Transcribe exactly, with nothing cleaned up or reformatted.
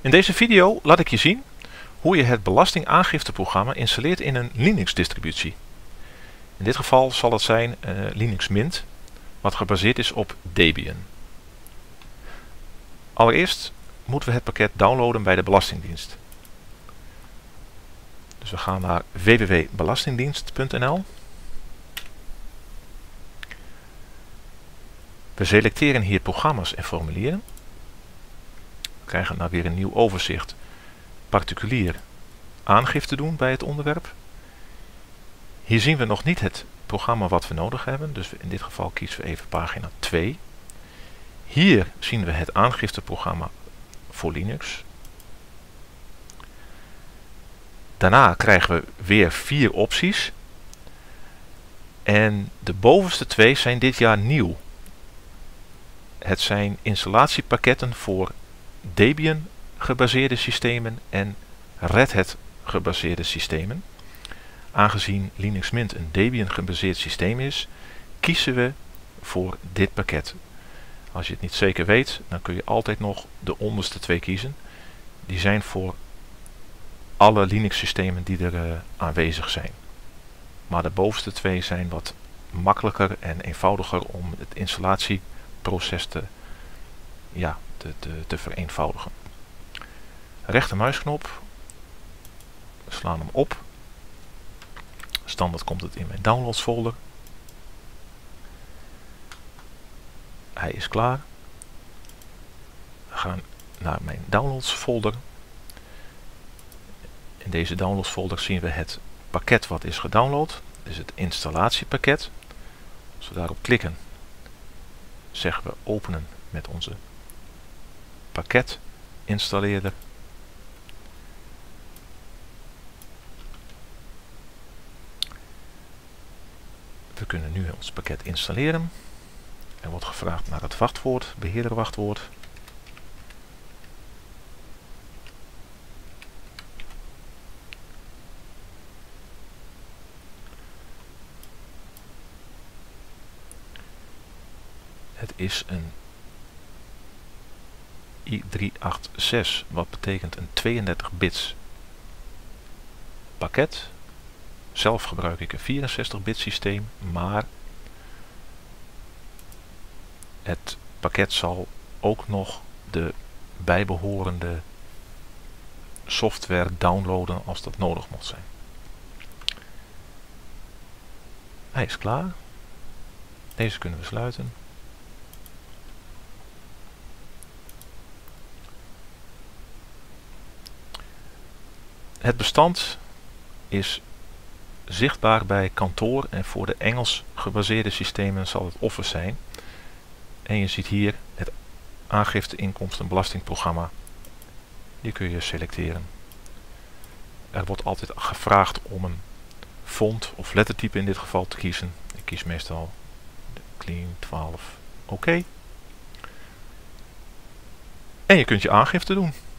In deze video laat ik je zien hoe je het belastingaangifteprogramma installeert in een Linux-distributie. In dit geval zal het zijn uh, Linux Mint, wat gebaseerd is op Debian. Allereerst moeten we het pakket downloaden bij de Belastingdienst. Dus we gaan naar w w w punt belastingdienst punt n l. We selecteren hier programma's en formulieren. We krijgen nou weer een nieuw overzicht. Particulier aangifte doen bij het onderwerp. Hier zien we nog niet het programma wat we nodig hebben. Dus in dit geval kiezen we even pagina twee. Hier zien we het aangifteprogramma voor Linux. Daarna krijgen we weer vier opties. En de bovenste twee zijn dit jaar nieuw. Het zijn installatiepakketten voor Debian gebaseerde systemen en Red Hat gebaseerde systemen. Aangezien Linux Mint een Debian gebaseerd systeem is, kiezen we voor dit pakket. Als je het niet zeker weet, dan kun je altijd nog de onderste twee kiezen. Die zijn voor alle Linux systemen die er uh, aanwezig zijn. Maar de bovenste twee zijn wat makkelijker en eenvoudiger om het installatieproces te, ja, te, te, te vereenvoudigen. Rechtermuisknop, we slaan hem op. Standaard komt het in mijn downloads folder. Hij is klaar. We gaan naar mijn downloads folder. In deze downloads folder zien we het pakket wat is gedownload. Dus het installatiepakket. Als we daarop klikken, zeggen we openen met onze pakket installeerder. We kunnen nu ons pakket installeren. Er wordt gevraagd naar het wachtwoord, beheerderwachtwoord. Het is een i drie acht zes, wat betekent een tweeëndertig bits pakket. Zelf gebruik ik een vierenzestig bit systeem, maar het pakket zal ook nog de bijbehorende software downloaden als dat nodig mocht zijn. Hij is klaar. Deze kunnen we sluiten. Het bestand is zichtbaar bij kantoor en voor de Engels gebaseerde systemen zal het Office zijn. En je ziet hier het aangifte inkomstenbelastingprogramma. Die kun je selecteren. Er wordt altijd gevraagd om een font of lettertype in dit geval te kiezen. Ik kies meestal de Clean twaalf. Oké. En je kunt je aangifte doen.